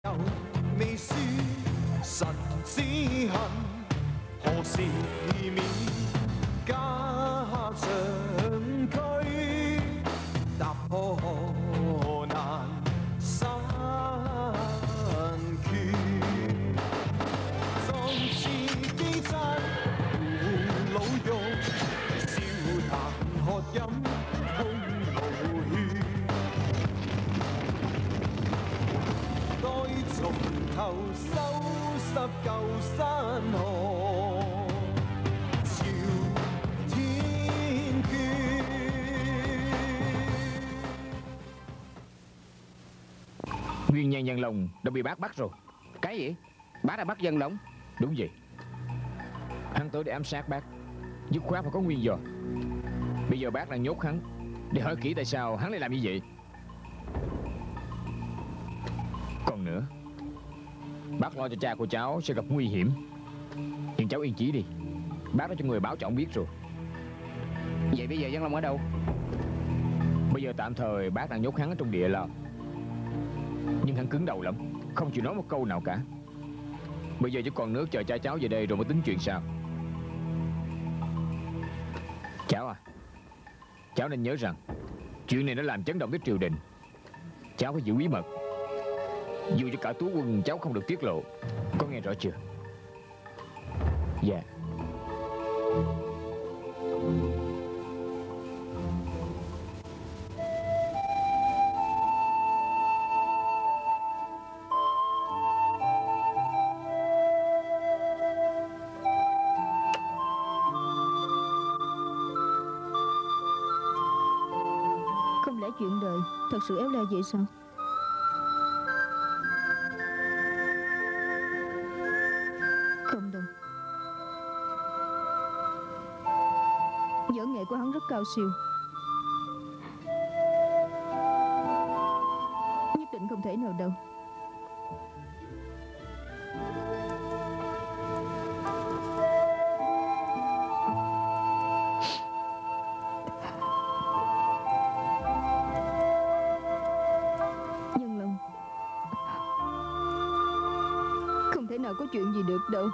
未輸神之恨，何時免家長驅，踏破河難山缺，壯士飢餐胡虜肉，笑談喝飲空無血。從頭收拾舊山河，朝天阙。 Nguyên nhân dân lòng đã bị bác bắt rồi. Cái gì? Bác đã bắt dân lòng? Đúng vậy. Hắn tới để ám sát bác, dứt khoát phải có nguyên do. Bây giờ bác đang nhốt hắn, để hỏi kỹ tại sao hắn lại làm như vậy. Còn nữa, bác lo cho cha của cháu sẽ gặp nguy hiểm, nhưng cháu yên chí đi, bác đã cho người báo cho ông biết rồi. Vậy bây giờ Dân Long ở đâu? Bây giờ tạm thời bác đang nhốt hắn ở trong địa lao, nhưng hắn cứng đầu lắm, không chịu nói một câu nào cả. Bây giờ chỉ còn nước chờ cha cháu về đây rồi mới tính chuyện sao. Cháu à, cháu nên nhớ rằng chuyện này nó làm chấn động tới triều đình. Cháu phải giữ bí mật, dù cho cả tú quân cháu không được tiết lộ. Có nghe rõ chưa? Dạ. Không lẽ chuyện đời thật sự éo le vậy sao? Không đâu. Võ nghệ của hắn rất cao siêu, nhất định không thể nào đâu. Nhân Long, không thể nào có chuyện gì được đâu.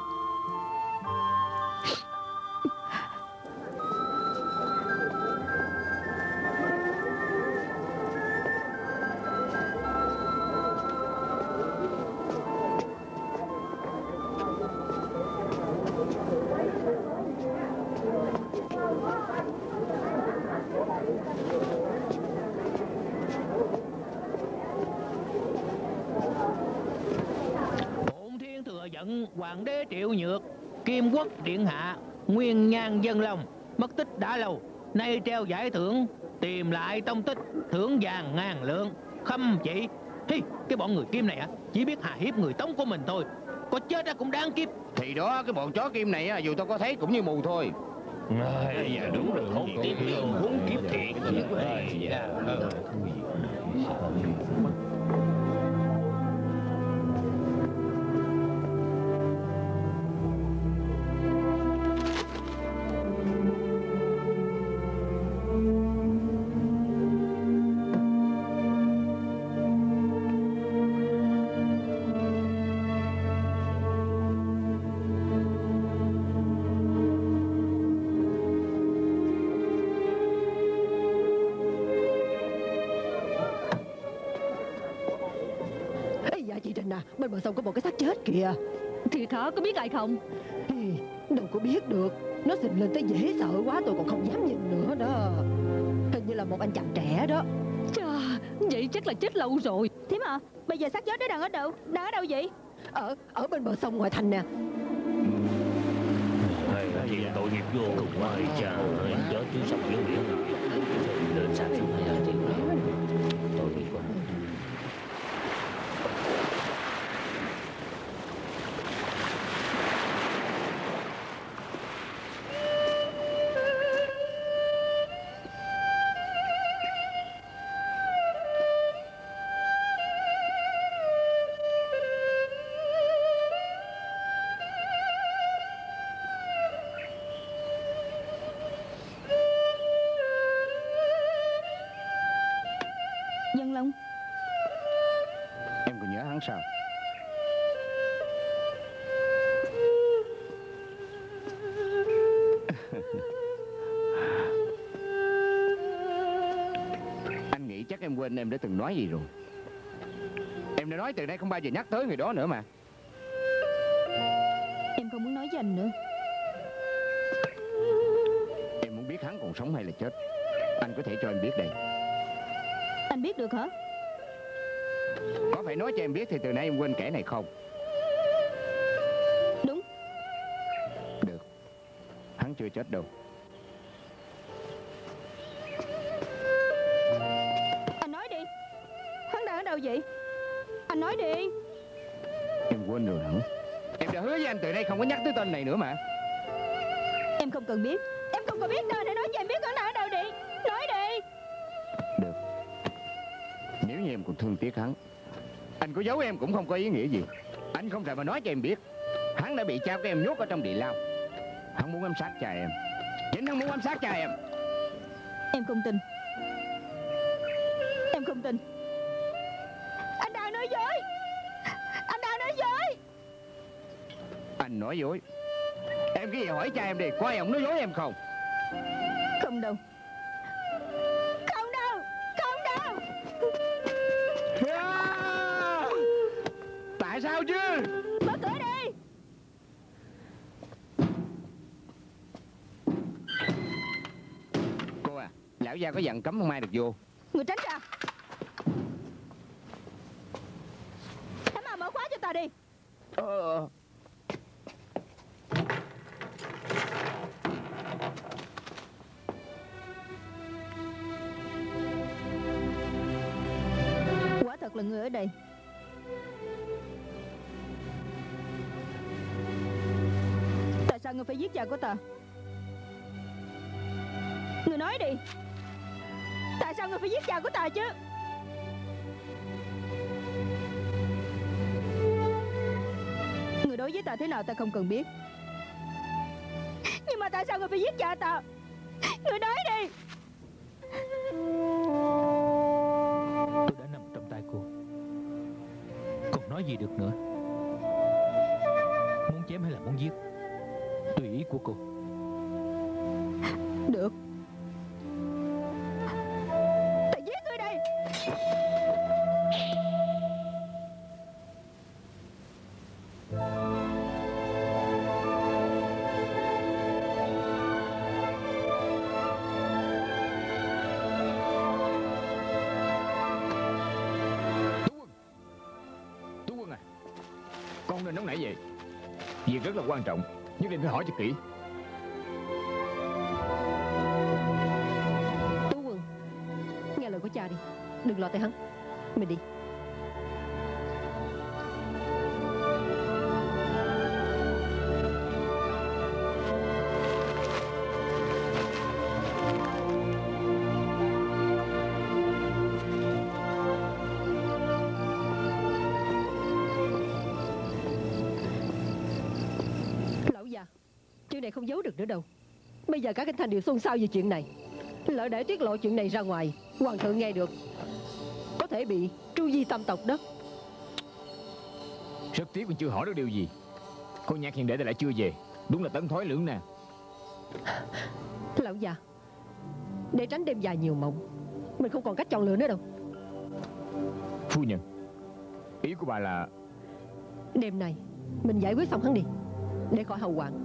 Bổn thiên thừa giận hoàng đế Triệu Nhược, Kim Quốc điện hạ, Nguyên Nhan Dân Long mất tích đã lâu, nay treo giải thưởng, tìm lại tông tích, thưởng vàng 1000 lượng. Khâm chỉ. Hi, cái bọn người Kim này chỉ biết hà hiếp người Tống của mình thôi, có chết cũng đáng kiếp. Thì đó, cái bọn chó Kim này dù tao có thấy cũng như mù thôi. Dạ đúng rồi, không kiếp muốn kiếp thiệt. Bên bờ sông có một cái xác chết kìa. Thiệt hả? Có biết ai không? Đâu có biết được. Nó xình lên tới dễ sợ quá, tôi còn không dám nhìn nữa đó. Hình như là một anh chàng trẻ đó. Chà, vậy chắc là chết lâu rồi. Thế mà bây giờ xác chết đó đang ở đâu? Đang ở đâu vậy? Ở bên bờ sông ngoài thành nè. Thì tội nghiệp vô cùng ơi, cha ơi, chết chứ sông dưới biển lên sạc xuống hay là chuyện đó. Tội nghiệp quá. Dân Long, Em còn nhớ hắn sao? quên em đã từng nói gì rồi. Em đã nói từ đây không bao giờ nhắc tới người đó nữa mà. Em không muốn nói với anh nữa. Em muốn biết hắn còn sống hay là chết. Anh có thể cho em biết đây. Anh biết được hả? Có phải nói cho em biết thì từ nay em quên kẻ này không? Đúng. Được. Hắn chưa chết đâu. Anh nói đi. Hắn đang ở đâu vậy? Anh nói đi. Em quên rồi hả? Em đã hứa với anh từ đây không có nhắc tới tên này nữa mà. Em không cần biết. Em không cần biết tên. Hãy nói cho em biết hắn đang ở đâu đi. Nói đi. Được. Nếu như em còn thương tiếc hắn, anh có giấu em cũng không có ý nghĩa gì. Anh không thể mà nói cho em biết hắn đã bị cha của em nhốt ở trong địa lao. Hắn muốn ám sát cha em. Chính hắn muốn ám sát cha em. Em không tin. Em không tin. Anh đang nói dối. Anh đang nói dối. Anh nói dối? Em cứ gì hỏi cha em đi, có ai ông nói dối em không? Không đâu. Không đâu. Không đâu. À! Tại sao chứ? Mở cửa đi. Cô à, lão gia có dặn cấm không ai được vô. Người tránh ra. Thám mà mở khóa cho ta đi. Quả thật là người ở đây. Tại sao người phải giết cha của ta? Người nói đi. Tại sao người phải giết cha của ta chứ? Người đối với ta thế nào ta không cần biết. Nhưng mà tại sao người phải giết cha ta? Người nói đi. Tôi đã nằm trong tay cô. Còn nói gì được nữa? Muốn chém hay là muốn giết, tùy ý của cô. Được. Ta giết ngươi đây. Tú Quân à, con nên nóng nảy vậy. Việc rất là quan trọng, nhất định phải hỏi cho kỹ. Tú Quân, nghe lời của cha đi. Đừng lo tới hắn. Mình đi. Lão già, chuyện này không giấu được nữa đâu. Bây giờ cả kinh thành đều xôn xao về chuyện này. Lỡ để tiết lộ chuyện này ra ngoài, hoàng thượng nghe được, có thể bị tru di tam tộc đó. Rất tiếc mình chưa hỏi được điều gì. Con Nhạc hiện để lại chưa về. Đúng là tấn thói lưỡng nan. Lão già, để tránh đêm dài nhiều mộng, mình không còn cách chọn lựa nữa đâu. Phu nhân, ý của bà là... Đêm này mình giải quyết xong hắn đi, để khỏi hậu hoạn.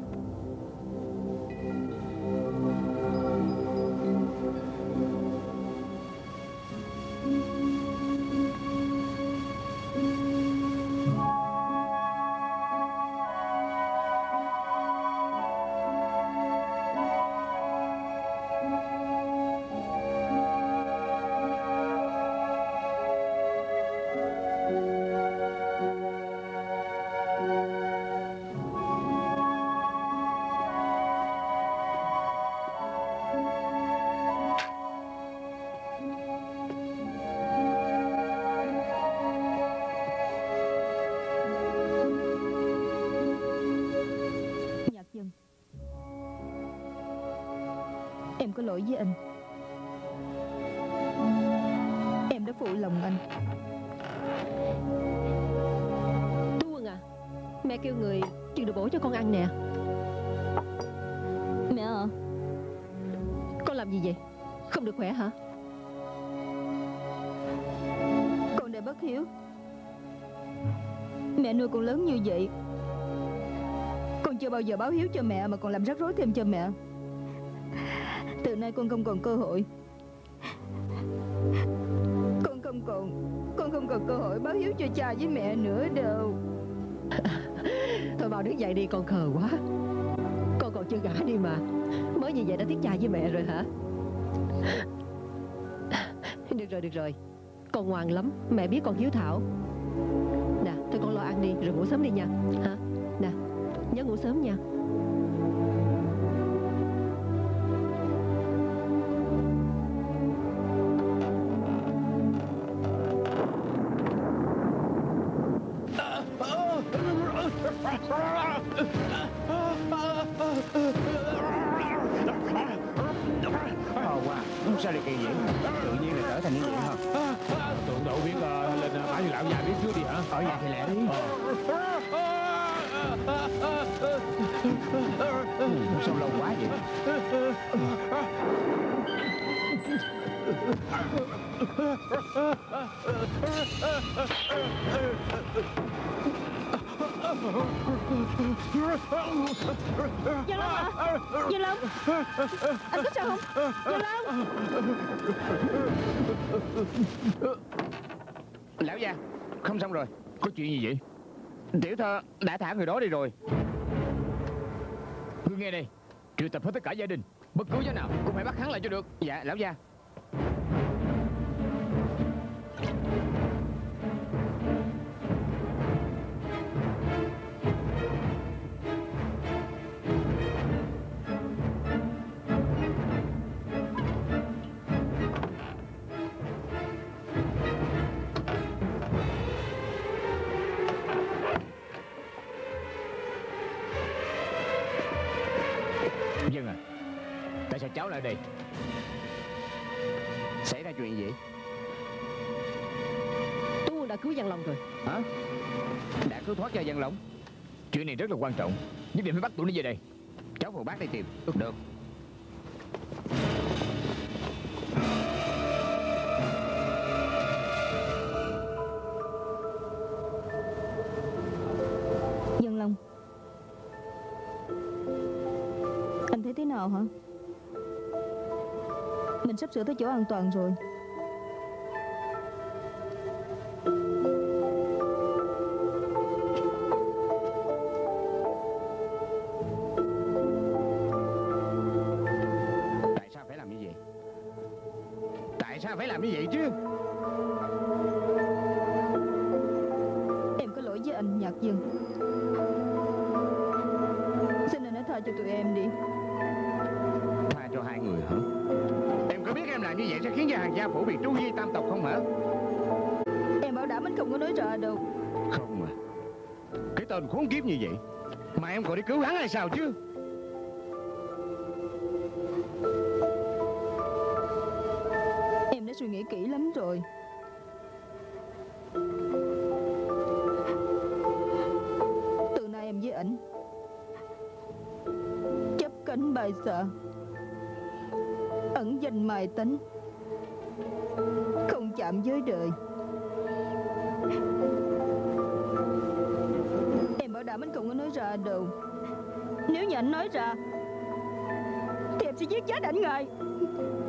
Nhạc Dân, em có lỗi với anh. Em đã phụ lòng anh. Tú Quân à, mẹ kêu người truyền đồ bổ cho con ăn nè. Mẹ à, Con làm gì vậy? Không được khỏe hả? bất hiếu. Mẹ nuôi con lớn như vậy, con chưa bao giờ báo hiếu cho mẹ mà còn làm rắc rối thêm cho mẹ. Từ nay con không còn cơ hội. Con không còn cơ hội báo hiếu cho cha với mẹ nữa đâu. Thôi mau đứng dậy đi, con khờ quá. Con còn chưa gả đi mà, mới như vậy đã tiếc cha với mẹ rồi hả? Được rồi, con ngoan lắm, mẹ biết con hiếu thảo. Nè, thôi con lo ăn đi rồi ngủ sớm đi nha. Hả? Nè, nhớ ngủ sớm nha. Wow, sao lại kỳ vậy? Tự nhiên là trở thành như vậy hả? Tượng độ biết lên bả như lão già biết trước đi hả? Ở vậy thì lẹ đi. Sao lâu quá vậy? Dân Long à, Dân Long, anh có sao không? Dân Long. Lão gia, không xong rồi. Có chuyện gì vậy? Tiểu thơ đã thả người đó đi rồi. Ngươi nghe đây, triệu tập hết tất cả gia đình, bất cứ giá nào cũng phải bắt hắn lại cho được. Dạ, lão gia. Dân à, tại sao cháu lại đây? Xảy ra chuyện gì? Tú Quân đã cứu Văn Long rồi. Hả? Đã cứu thoát cho Văn Long? Chuyện này rất là quan trọng, nhất định phải bắt tụi nó về đây. Cháu phụ bác đi tìm. Được. Dân Long, anh thấy thế nào hả? Mình sắp sửa tới chỗ an toàn rồi. Tại sao phải làm như vậy? Tại sao phải làm như vậy chứ? Em có lỗi với anh Nhạc Dương. Xin anh hãy tha cho tụi em đi. Tha cho hai người hả? Em có biết em làm như vậy sẽ khiến cho hàng gia phủ bị tru di tam tộc không hả? Em bảo đảm anh không có nói ra đâu. Không à. Cái tên khốn kiếp như vậy mà em còn đi cứu hắn hay sao chứ? Em đã suy nghĩ kỹ lắm rồi. Từ nay em với ảnh chấp cánh bài xạ, ẩn danh mài tánh, không chạm với đời. Em bảo đảm anh không có nói ra đâu. Nếu như anh nói ra thì em sẽ giết chết ảnh ngài.